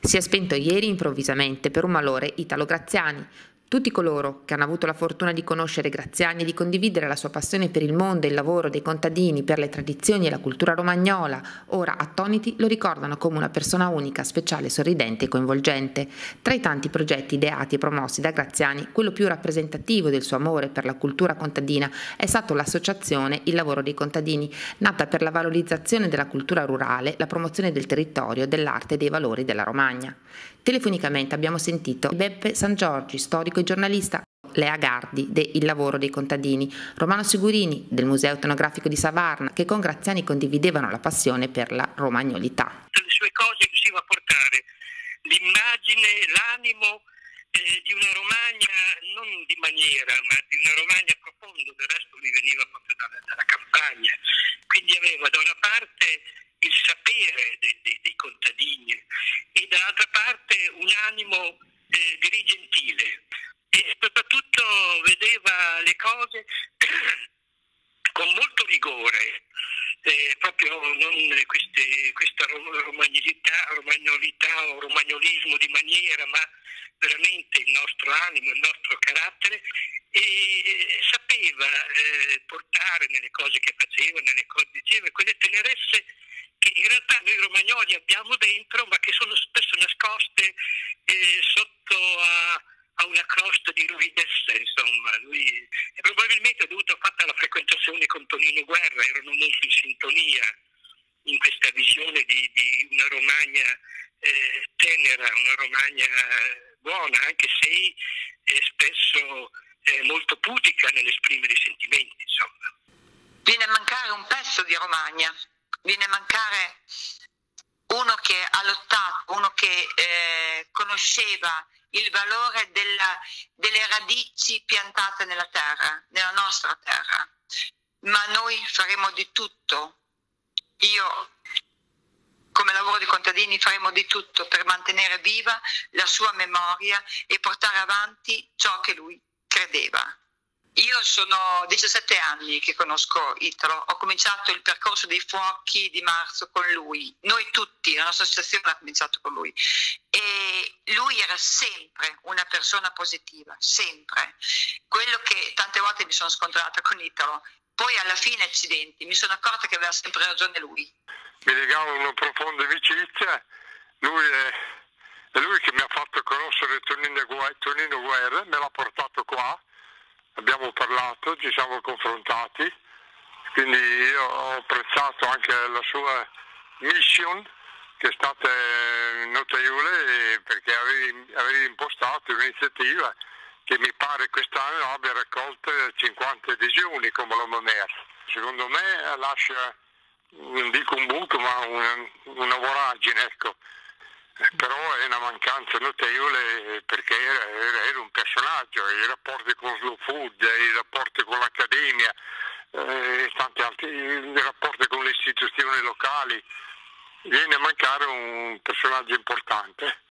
Si è spento ieri improvvisamente per un malore Italo Graziani. Tutti coloro che hanno avuto la fortuna di conoscere Graziani e di condividere la sua passione per il mondo e il lavoro dei contadini, per le tradizioni e la cultura romagnola, ora attoniti lo ricordano come una persona unica, speciale, sorridente e coinvolgente. Tra i tanti progetti ideati e promossi da Graziani, quello più rappresentativo del suo amore per la cultura contadina è stato l'associazione Il Lavoro dei Contadini, nata per la valorizzazione della cultura rurale, la promozione del territorio, dell'arte e dei valori della Romagna. Telefonicamente abbiamo sentito Beppe Sangiorgi, storico e giornalista, Lea Gardi de Il Lavoro dei Contadini, Romano Sigurini del Museo Etnografico di Savarna, che con Graziani condividevano la passione per la romagnolità. Le sue cose riusciva a portare l'immagine, l'animo di una Romagna non di maniera, ma di una Romagna profonda. Del resto lui veniva proprio dalla campagna, quindi aveva da una parte il sapere dei contadini e dall'altra parte un animo dirigentile, e soprattutto vedeva le cose con molto rigore, proprio non questa romagnolità o romagnolismo di maniera, ma veramente il nostro animo, il nostro carattere, e sapeva portare nelle cose che faceva, nelle cose che diceva, quelle tenerezze che in realtà noi romagnoli abbiamo dentro, ma che sono spesso nascoste sotto a una crosta di ruvidezza, insomma. Lui probabilmente ha dovuto fatta la frequentazione con Tonino Guerra, erano molto in sintonia in questa visione di una Romagna tenera, una Romagna buona, anche se spesso molto pudica nell'esprimere i sentimenti, insomma. Viene a mancare un pezzo di Romagna, viene a mancare uno che ha lottato, uno che conosceva il valore delle radici piantate nella terra, nella nostra terra. Ma noi faremo di tutto, io come Lavoro dei Contadini faremo di tutto per mantenere viva la sua memoria e portare avanti ciò che lui credeva. Io sono 17 anni che conosco Italo, ho cominciato il percorso dei fuochi di marzo con lui, noi tutti, la nostra associazione ha cominciato con lui, e lui era sempre una persona positiva, sempre. Quello che tante volte mi sono scontrata con Italo, poi alla fine, accidenti, mi sono accorta che aveva sempre ragione lui. Mi legava una profonda amicizia, lui è lui che mi ha fatto conoscere Tonino Guerra, me l'ha portato qua. Abbiamo parlato, ci siamo confrontati, quindi io ho apprezzato anche la sua mission, che è stata notevole, perché avevi impostato un'iniziativa che mi pare quest'anno abbia raccolto 50 adesioni come la Momer. Secondo me lascia, non dico un buco, ma una voragine, ecco. Però è una mancanza notevole, perché era un personaggio, i rapporti con Slow Food, i rapporti con l'Accademia, tanti altri, i rapporti con le istituzioni locali. Viene a mancare un personaggio importante.